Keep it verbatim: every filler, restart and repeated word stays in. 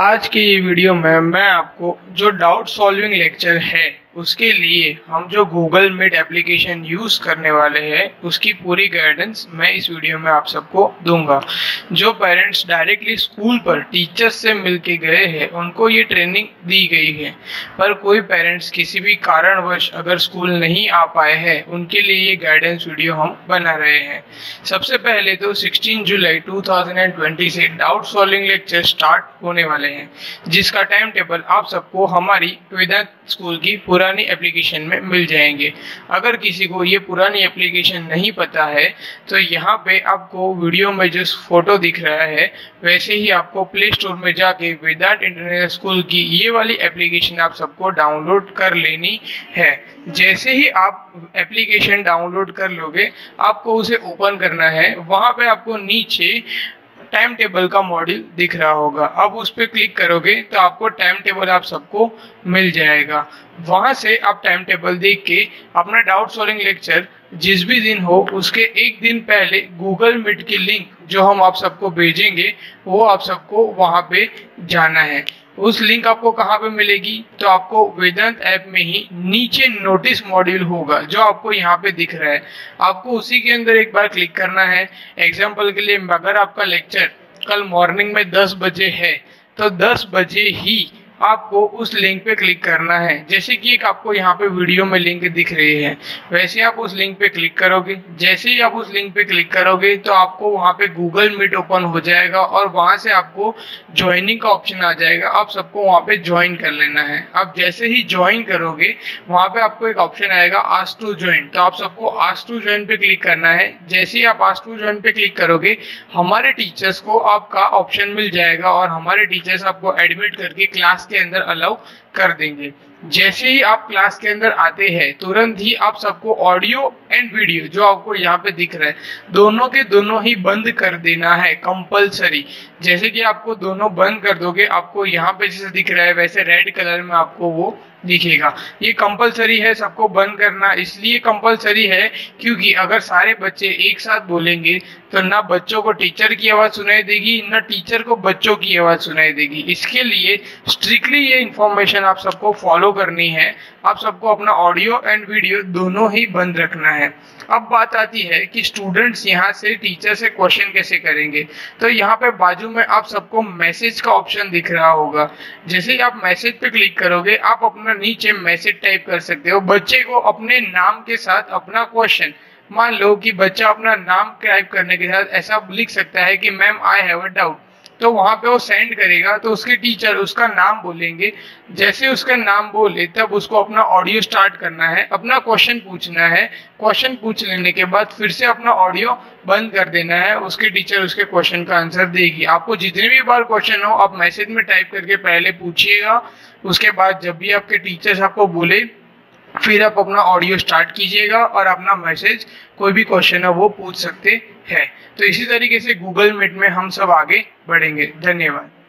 आज के ये वीडियो में मैं आपको जो डाउट सॉल्विंग लेक्चर है उसके लिए हम जो गूगल मीट एप्लीकेशन यूज़ करने वाले हैं उसकी पूरी गाइडेंस मैं इस वीडियो में आप सबको दूंगा। जो पेरेंट्स डायरेक्टली स्कूल पर टीचर्स से मिलके गए हैं उनको ये ट्रेनिंग दी गई है, पर कोई पेरेंट्स किसी भी कारणवश अगर स्कूल नहीं आ पाए हैं उनके लिए ये गाइडेंस वीडियो हम बना रहे हैं। सबसे पहले तो सोलह जुलाई दो हज़ार बीस से डाउट सॉल्विंग लेक्चर स्टार्ट होने वाले हैं, जिसका टाइम टेबल आप सबको हमारी वेदांत स्कूल की पुरानी एप्लीकेशन में मिल जाएंगे। अगर किसी को ये पुरानी एप्लीकेशन नहीं पता है तो यहाँ पे आपको वीडियो में जो फोटो दिख रहा है वैसे ही आपको प्ले स्टोर में जाके वेदांत इंटरनेशनल स्कूल की ये वाली एप्लीकेशन आप सबको डाउनलोड कर लेनी है। जैसे ही आप एप्लीकेशन डाउनलोड कर लोगे आपको उसे ओपन करना है। वहाँ पे आपको नीचे टाइम टेबल का मॉड्यूल दिख रहा होगा, अब उस पर क्लिक करोगे तो आपको टाइम टेबल आप सबको मिल जाएगा। वहां से आप टाइम टेबल देख के अपना डाउट सॉल्विंग लेक्चर जिस भी दिन हो उसके एक दिन पहले गूगल मीट की लिंक जो हम आप सबको भेजेंगे वो आप सबको वहां पे जाना है। उस लिंक आपको कहाँ पे मिलेगी तो आपको वेदांत ऐप में ही नीचे नोटिस मॉड्यूल होगा जो आपको यहाँ पे दिख रहा है। आपको उसी के अंदर एक बार क्लिक करना है। एग्जाम्पल के लिए अगर आपका लेक्चर कल मॉर्निंग में दस बजे है तो दस बजे ही आपको उस लिंक पे क्लिक करना है। जैसे कि एक आपको यहाँ पे वीडियो में लिंक दिख रही है वैसे आप उस लिंक पे क्लिक करोगे। जैसे ही आप उस लिंक पे क्लिक करोगे तो आपको वहाँ पे गूगल मीट ओपन हो जाएगा और वहाँ से आपको ज्वाइनिंग का ऑप्शन आ जाएगा। आप सबको वहाँ पे ज्वाइन कर लेना है। आप जैसे ही ज्वाइन करोगे वहाँ पे आपको एक ऑप्शन आएगा आस्क टू ज्वाइन, तो आप सबको आस्क टू ज्वाइन पे क्लिक करना है। जैसे ही आप आस्क टू ज्वाइन पे क्लिक करोगे हमारे टीचर्स को आपका ऑप्शन मिल जाएगा और हमारे टीचर्स आपको एडमिट करके क्लास के अंदर अलाउ कर देंगे। जैसे ही आप क्लास के अंदर आते हैं तुरंत ही आप सबको ऑडियो एंड वीडियो जो आपको यहाँ पे दिख रहा है दोनों के दोनों ही बंद कर देना है कंपलसरी। जैसे कि आपको दोनों बंद कर दोगे आपको यहाँ पे जैसे दिख रहा है वैसे रेड कलर में आपको वो दिखेगा। ये कंपलसरी है सबको बंद करना। इसलिए कंपलसरी है क्योंकि अगर सारे बच्चे एक साथ बोलेंगे तो ना बच्चों को टीचर की आवाज सुनाई देगी ना टीचर को बच्चों की आवाज सुनाई देगी। इसके लिए स्ट्रिक्टली ये इन्फॉर्मेशन आप सबको फॉलो करनी है। आप सबको अपना ऑडियो एंड वीडियो दोनों ही बंद रखना है। अब बात आती है कि स्टूडेंट्स यहाँ से टीचर से क्वेश्चन कैसे करेंगे। तो यहाँ पे बाजू में आप सबको मैसेज का ऑप्शन दिख रहा होगा। जैसे ही आप मैसेज पे क्लिक करोगे आप अपना नीचे मैसेज टाइप कर सकते हो। बच्चे को अपने नाम के साथ अपना क्वेश्चन, मान लो कि बच्चा अपना नाम टाइप करने के साथ ऐसा लिख सकता है कि ma'am I have a doubt, तो वहां पे वो सेंड करेगा तो उसके टीचर उसका नाम बोलेंगे। जैसे उसका नाम बोले तब उसको अपना ऑडियो स्टार्ट करना है, अपना क्वेश्चन पूछना है। क्वेश्चन पूछ लेने के बाद फिर से अपना ऑडियो बंद कर देना है। उसके टीचर उसके क्वेश्चन का आंसर देगी। आपको जितने भी बार क्वेश्चन हो आप मैसेज में टाइप करके पहले पूछिएगा। उसके बाद जब भी आपके टीचर्स आपको बोले फिर आप अपना ऑडियो स्टार्ट कीजिएगा और अपना मैसेज कोई भी क्वेश्चन है वो पूछ सकते हैं। तो इसी तरीके से गूगल मीट में हम सब आगे बढ़ेंगे। धन्यवाद।